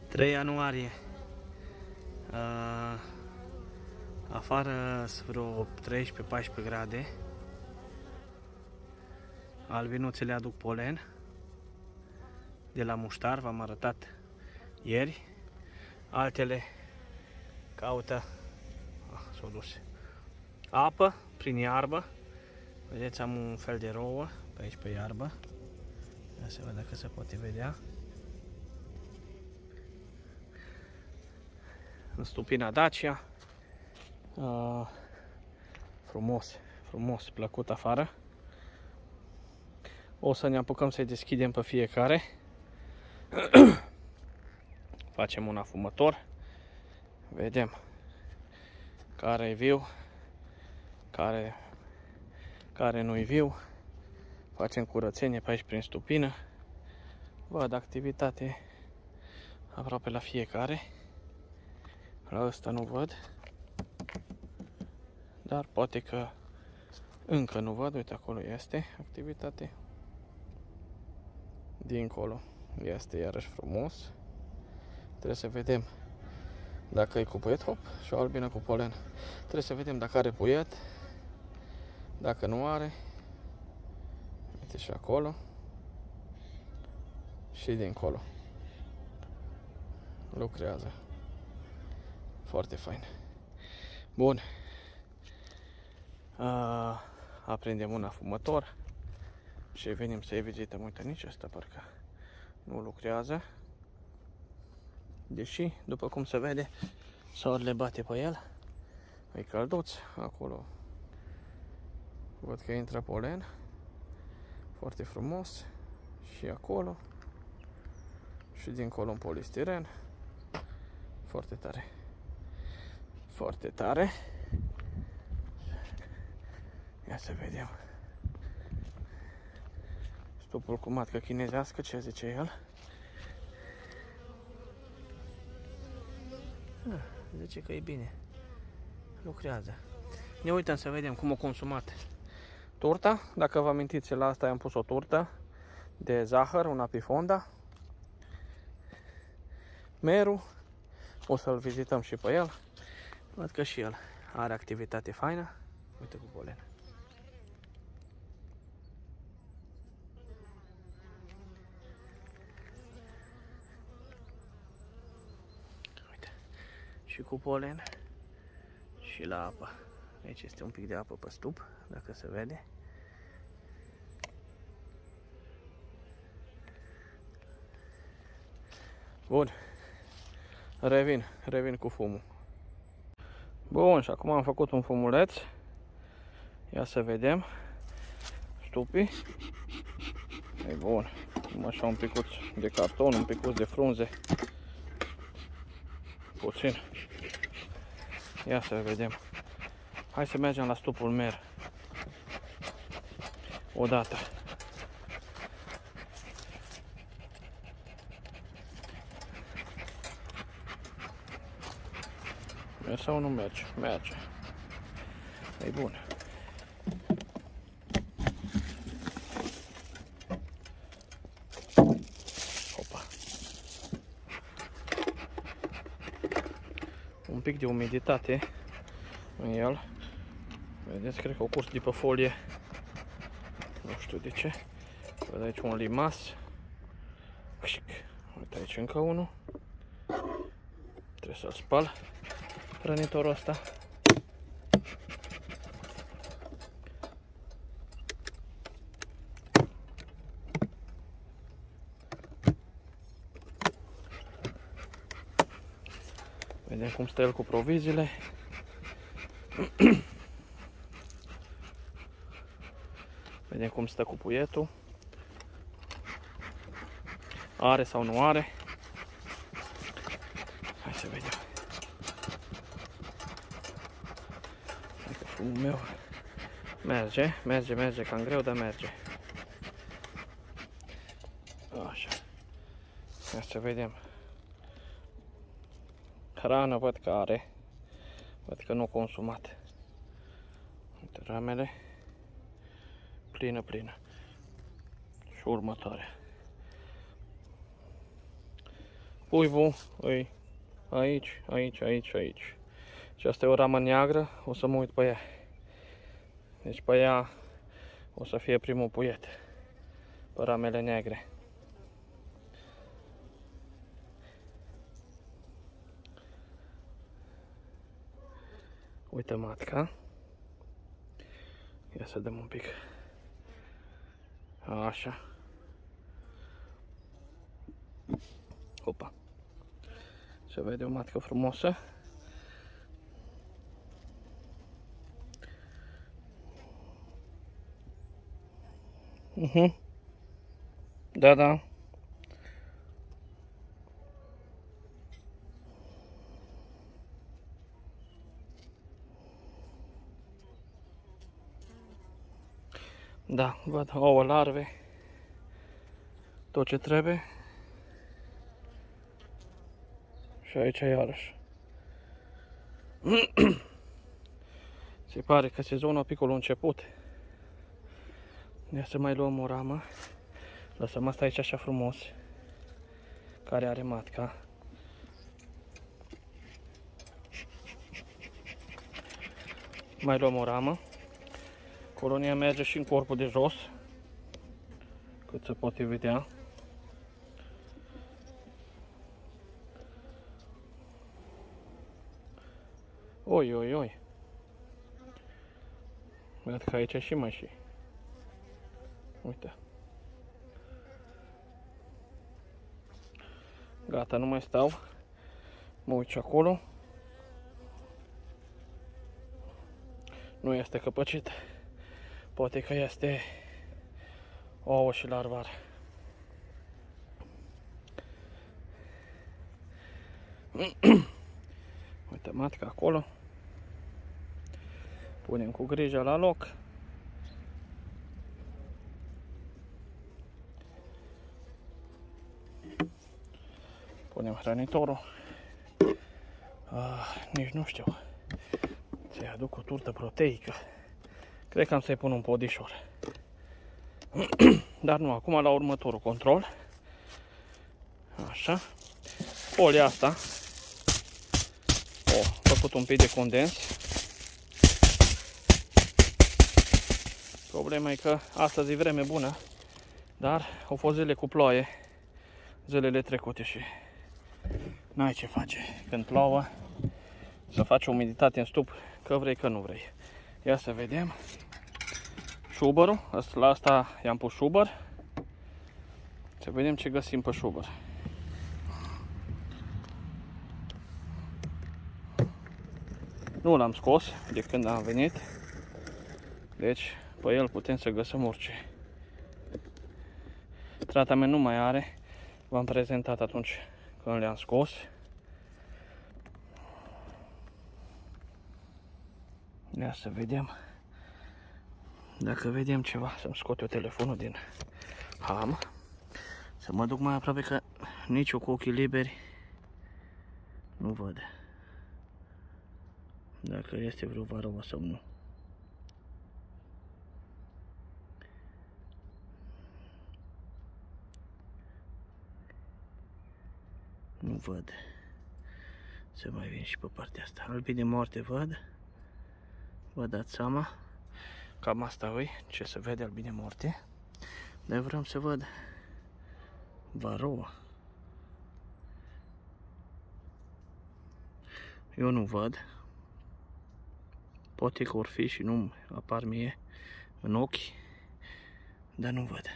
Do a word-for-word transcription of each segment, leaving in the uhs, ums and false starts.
trei ianuarie. Uh, afară sunt vreo treisprezece paisprezece grade. Albinuțele aduc polen de la muștar, v-am arătat ieri. Altele caută ah, s-au dus. Apă prin iarbă. Vedeți, am un fel de rouă pe aici pe iarbă. Ia să văd dacă se poate vedea. În stupina Dacia. Uh, frumos, frumos, plăcut afară. O să ne apucăm să-i deschidem pe fiecare. Facem un afumător. Vedem care e viu, care, care nu e viu. Facem curățenie pe aici prin stupină. Văd activitate aproape la fiecare. La ăsta nu văd. Dar poate că încă nu văd. Uite, acolo este activitate. Dincolo este iarăși frumos. Trebuie să vedem dacă e cu puiet, hop, și o albină cu polen. Trebuie să vedem dacă are puiet, dacă nu are. Uite și acolo. Și dincolo. Lucrează. Foarte fain. Bun. A, aprindem un afumător și venim să-i vizităm. Uite, nici asta parcă nu lucrează. Deși, după cum se vede, soarele bate pe el. E călduț. Acolo văd că intră polen. Foarte frumos. Și acolo. Și dincolo un polistiren. Foarte tare. Foarte tare. Ia să vedem. Stupul cu matcă chinezească, ce zice el? Ah, zice că e bine. Lucrează. Ne uităm să vedem cum o consumat turta. Dacă vă amintiți, la asta am pus o turtă de zahăr, una pifonda. Meru. O să-l vizităm și pe el. Văd că și el are activitate faină. Uite cu polen. Uite. Și cu polen. Și la apă. Aici este un pic de apă pe stup, dacă se vede. Bun. Revin, revin cu fumul. Bun, și acum am făcut un fumuleț. Ia să vedem. Stupii. E bun. Așa un picuț de carton, un picuț de frunze. Puțin. Ia să vedem. Hai să mergem la stupul mer. Odată. Merge sau nu merge? Merge. E bun. Opa. Un pic de umiditate în el. Vedeți, cred că o curs de pe folie. Nu știu de ce. Văd aici un limas. Uite aici încă unul. Trebuie să-l spăl. Hrănitorul ăsta. Vedem cum stă el cu proviziile. Vedem cum stă cu puietul. Are sau nu are. Hai să vedem. Hai că fumul meu merge, merge, merge, cam greu, dar merge. Așa. Hai să vedem. Hrană văd că are. Văd că nu consumat. Uite ramele. Plină, plină. Și următoarea. Puivul îi aici, aici, aici, aici. Și asta e o ramă neagră, o să mă uit pe ea. Deci pe ea o să fie primul puiet, pe ramele negre. Uite matca. Ia să dăm un pic. Așa. Opa. Se vede o matcă frumoasă. Mhm. Da, da. Da, văd ouă, larve, tot ce trebuie. Și aici iarăși. Se pare că sezonul apicol a început. Ia să mai luăm o ramă. Lăsăm asta aici așa frumos, care are matca. Mai luăm o ramă. Colonia merge și în corpul de jos, cât se poate vedea. Oi, oi, oi. Văd că aici și mai și. Uite. Gata, nu mai stau. Mă uit și acolo. Nu este căpăcit. Poate că este ouă și larvar. Uite matca acolo. Punem cu grijă la loc. Punem hrănitorul. Ah, nici nu știu. Ți-i aduc o turtă proteică. Cred că am să-i pun un podișor. Dar nu, acum la următorul control. Așa. Folia asta. O, făcut un pic de condens. Problema e că astăzi e vreme bună. Dar au fost zile cu ploaie. Zilele trecute și n-ai ce face. Când plouă, să faci umiditate în stup, că vrei, că nu vrei. Ia să vedem. Șubărul, la asta i-am pus șubăr. Să vedem ce găsim pe șubăr. Nu l-am scos de când am venit. Deci pe el putem să găsim orice. Tratament nu mai are. V-am prezentat atunci când le-am scos. Ia să vedem. Dacă vedem ceva, să-mi scot eu telefonul din ham. Să mă duc mai aproape, că nici eu cu ochii liberi nu văd dacă este vreo varroa sau nu. Nu văd. Să mai vin și pe partea asta. Albii de moarte văd. Vă dați seama. Cam asta e ce se vede albii de moarte. Dar vreau să văd varroa. Eu nu văd. Poate că or fi și nu apar mie în ochi, dar nu văd.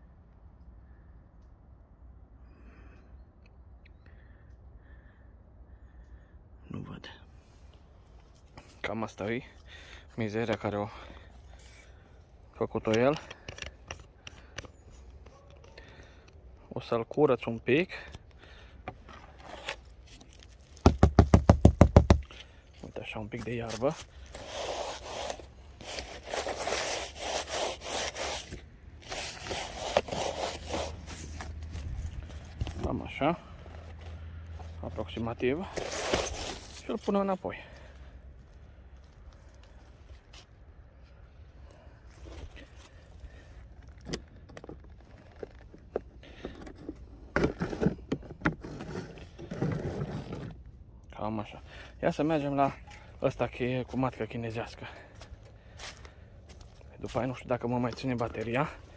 Nu văd. Cam asta e mizeria care o făcut-o el. O să-l curăț un pic. Uite așa, un pic de iarbă. Cam așa. Aproximativ. Și îl pun înapoi. Cam așa. Ia să mergem la ăsta cheie cu matcă chinezească. După aia nu știu dacă mă mai ține bateria.